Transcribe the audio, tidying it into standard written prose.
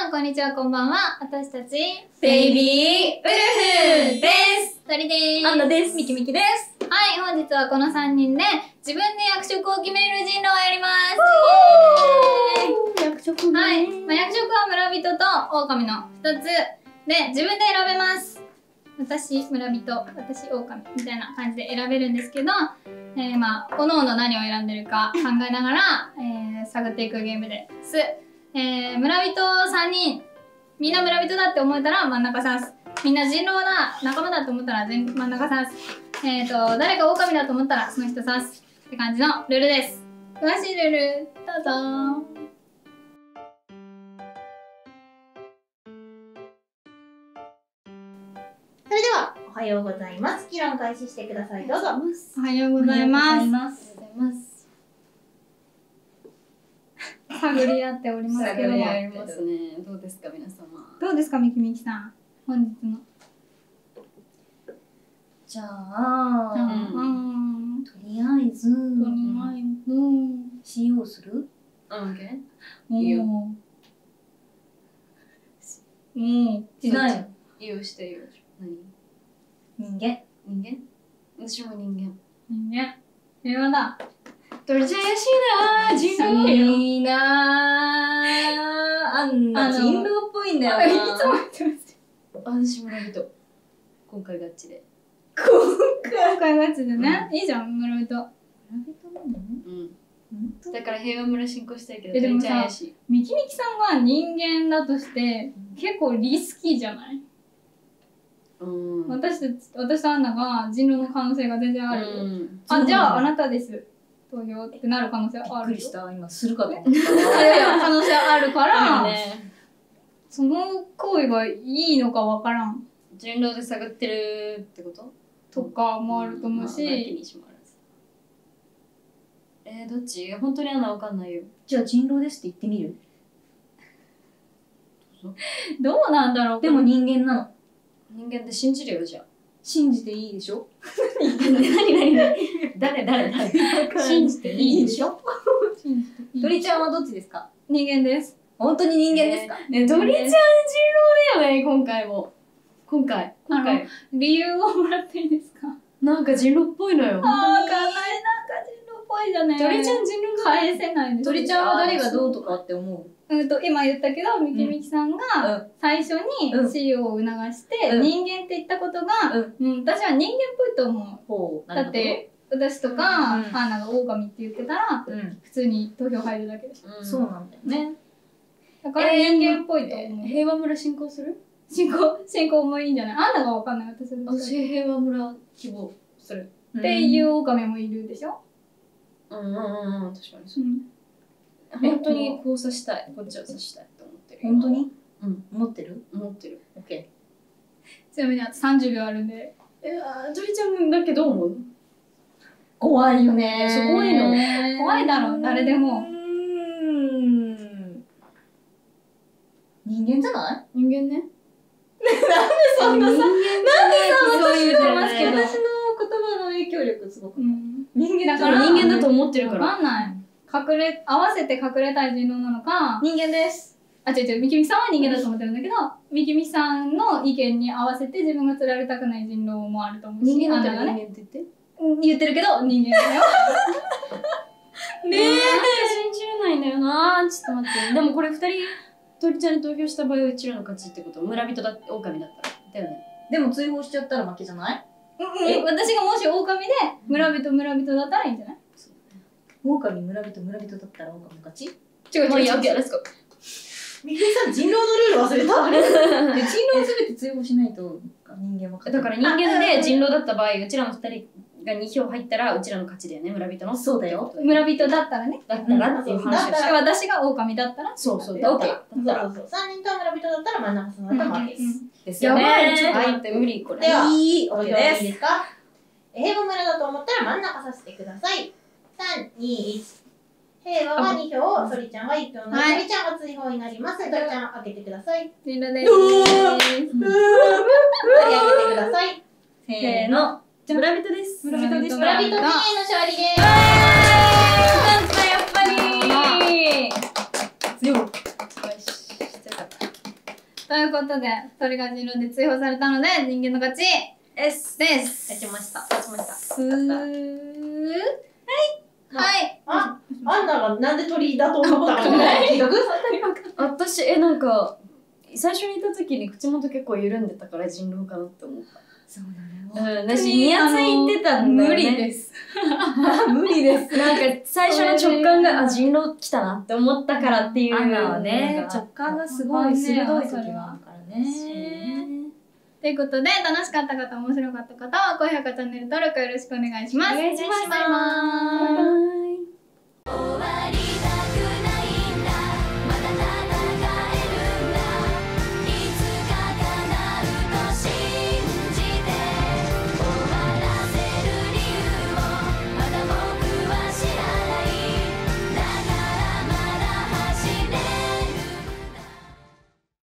ん、こんにちは、こんばんは。私たち、 ベイビーウルフです。 鳥でーす。 アンナです。 ミキミキです。はい、本日はこの3人で自分で役職を決める人狼をやります。 役職ね。 はい、役職は村人と狼の2つで自分で選べます。私、村人、私、狼みたいな感じで選べるんですけど、各々何を選んでるか考えながら、探っていくゲームです。村人3人、みんな村人だって思えたら真ん中刺す。みんな人狼だ、仲間だと思ったら真ん中刺す。誰か狼だと思ったらその人刺す。って感じのルールです。詳しいルール、どうぞ。 それでは、おはようございます。議論開始してください。どうぞ。 おはようございます。 おはようございます。 探り合っておりますけども。 ありますね。どうですか皆様。 どうですかみきみきさん。本日の。 じゃあ、とりあえず、使用する？ オッケー。 いいよ。 しないの？ いいよしていいよ。 人間。 人間？私も人間。 人間。平和だ。 鳥ちゃん怪しいな。人狼いいなぁ。あんな人狼っぽいんだよな。 いつも言ってます。 私村人。今回ガチで。 今回ガチでね。いいじゃん、村人。 村人なの？ うん。だから平和村進行したいけど、 でも鳥ちゃんさ怪しい。 みきみきさんが人間だとして結構リスキーじゃない？私とアンナが人狼の可能性が全然あるよ。あ、じゃああなたです。投票ってなる可能性あるよ。 びっくりした。今するかと思った。 いやいや、可能性あるから、 ね。 その行為がいいのかわからん人狼で探ってるってこととかもあると思うし、 気にしまらず。どっち？本当にアンナわかんないよ。 じゃあ人狼ですって言ってみる？ どうなんだろう。 でも人間なの。 人間って信じるよ、じゃあ。 信じていいでしょ？ 誰信じていいでしょ？ 鳥ちゃんはどっちですか？ 人間です。 本当に人間ですか？ ね、鳥ちゃん人狼だよね、今回も。今回。 理由をもらっていいですか？ なんか人狼っぽいのよ。 わかんない、なんか人狼っぽいじゃね。 鳥ちゃん人狼だね。 返せないです。 鳥ちゃんは誰がどうとかって思う？ 今言ったけど、みきみきさんが最初に使用を促して人間って言ったことが、私は人間っぽいと思う。だって私とかアンナが狼って言ってたら普通に投票入るだけでしょ。 そうなんだよね。 だから人間っぽいと思う。 平和村進行する？ 進行もいいんじゃない？あんながわかんない。 私平和村希望する。 っていう狼もいるでしょ？ 確かにそう。本当にこうさしたい。こっちをさしたいと思ってる。 本当に？ 思ってる。 オッケー。ちなみにあと30秒あるんで。 鳥ちゃんだけどう思う？ 怖いよね。 怖いの。 怖いだろ、誰でも。 人間じゃない？ 人間ね。 なんでそんなさ、 そう言ってますけど。 私の言葉の影響力すごく。 人間だから人間だと思ってるから。 わかんない。合わせて隠れたい人狼なのか。 人間です。 あ、違う、みきみきさんは人間だと思ってるんだけど、みきみきさんの意見に合わせて自分が釣られたくない人狼もあると思うし。 人間だったら人間って言って。 言ってるけど、人間だよ。 ねえ、信じれないんだよな。ちょっと待って。でもこれ2人、鳥ちゃんに投票した場合はうちらの勝ちってこと？村人だって、狼だったら。だよね。 でも追放しちゃったら負けじゃない？ 私がもし狼で村人だったらいいんじゃない？ 狼村人だったら狼の勝ち？ 違う、 いや、レッツゴー。 みくりさん、人狼のルール忘れた？人狼すべて追放しないと人間は勝てない。 だから人間で人狼だった場合、うちらの2人が2票入ったらうちらの勝ちだよね、村人の。 そうだよ。 村人だったらね。 だったらっていう話をして。 私が狼だったら？ そう。 だったら。3人と村人だったら真ん中さんだったら負けです。ですよね。 やばい、ちょっと待って、無理これ。 では、いいですか？平和村だと思ったら真ん中させてください。3、2、1。平和は2票、鳥ちゃんは1票の鳥ちゃんが追放になります。鳥ちゃん開けてください。 人狼です。 開けてください。 せーの。村人です。 村人です。 村人陣営の勝利です。 やっぱり。強い。 ことで2人が人狼で追放されたので人間の勝ちです勝ちました。 はいアンナがなんで鳥だと思ったの聞いとく？ 私、なんか、最初にいた時に口元結構緩んでたから人狼かなって思った。 そうだね。 私、ニヤついてたんだよね。 無理です。 無理です。 なんか、最初の直感が、人狼来たなって思ったからっていう。 アンナはね、直感がすごい鋭い時があるからね。 ということで、楽しかった方、面白かった方は、高評価、チャンネル登録よろしくお願いします。 お願いします。 バイバーイ。 バイバイ。